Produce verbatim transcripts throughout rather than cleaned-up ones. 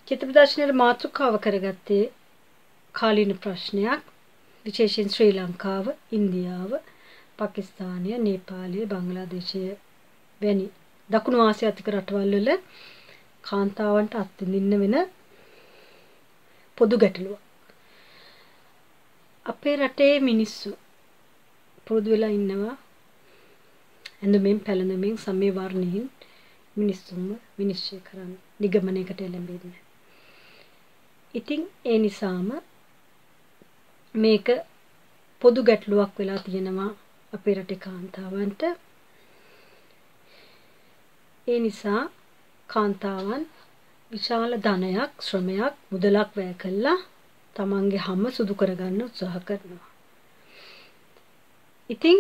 චිත්‍ර ප්‍රදර්ශනයේ මාතෘකාව කරගත්තේ කාලීන ප්‍රශ්නයක්. විශේෂයෙන් ශ්‍රී ලංකාව, ඉන්දියාව, පාකිස්තානය, නේපාලය, බංග්ලාදේශය වැනි දකුණු ආසියාතික රටවල් වල කාන්තාවන්ට අත්විඳින්න වෙන පොදු ගැටලුවක්. අපේ රටේ මිනිස්සු පුරුදු වෙලා ඉන්නවා ඇඳුමින් පැළඳුමින් සමේ වර්ණයෙන් මිනිස්සුන්ව විනිශ්චය කරන්න, නිගමනයකට එළඹෙන්න. ඉතින් ඒ නිසාම මේක පොදු ගැටලුවක් වෙලා තියෙනවා අපේ රටේ කාන්තාවන්ට. ඒ නිසා කාන්තාවන් විශාල ධනයක්, ශ්‍රමයක්, මුදලක් වැය කළා තමන්ගේ හැම සුදු කරගන්න උත්සාහ කරනවා. ඉතින්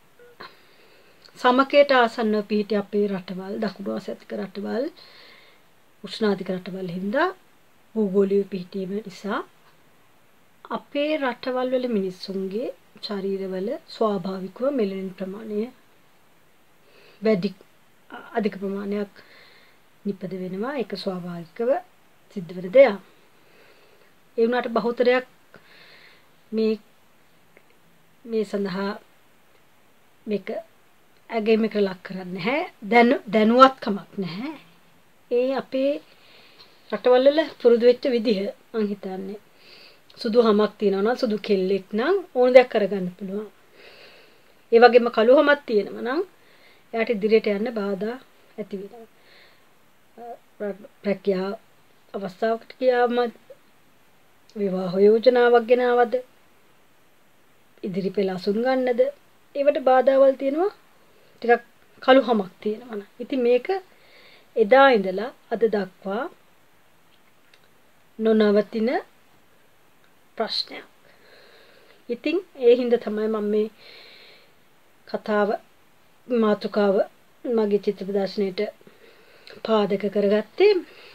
සමකයට ආසන්නව පිහිටි අපේ රටවල්, දකුණු ආසියාතික රටවල්, උෂ්ණාධික රටවල් හින්දා භූගෝලීය පිහිටීම නිසා අපේ රටවල් වල මිනිස්සුන්ගේ ශරීරවල ස්වාභාවිකව මෙලනින් ප්‍රමාණය වැඩි අධික ප්‍රමාණයක් නිපද වෙනවා. ඒක ස්වාභාවිකව සිද්ධ වෙන දෙයක්. ඒ වුණාට බහුතරයක් මේ මේ සඳහා මේක අගයමකට ලක් කරන්නේ නැහැ. දැන දැනුවත්කමක් නැහැ. ඒ අපේ රටවල් වල පුරුදු වෙච්ච විදිහ මං හිතන්නේ. සුදු හමක් තියනවා නම් සුදු කෙල්ලෙක් නම් ඕන දෙයක් කරගන්න පුළුවන්. ඒ වගේම කළු හමක් තියෙනවා නම් එයාට ඉදිරියට යන්න බාධා ඇති වෙනවා. ප්‍රඥා අවස්ථාවකට කියාම විවාහ යෝජනාවක් ගෙනවද ඉදිරි පෙළ අසුන් ගන්නද ඒවට බාධාවල් තියෙනවා. ටිකක් කළු හමක් තියෙනවා නම්. ඉතින් මේක එදා ඉඳලා අද දක්වා නොනවතින ප්‍රශ්නයක්. ඉතින් ඒ හින්දා තමයි මම මේ කතාව මාතෘකාව මගේ චිත්‍ර ප්‍රදර්ශනයේට පාදක කරගත්තේ.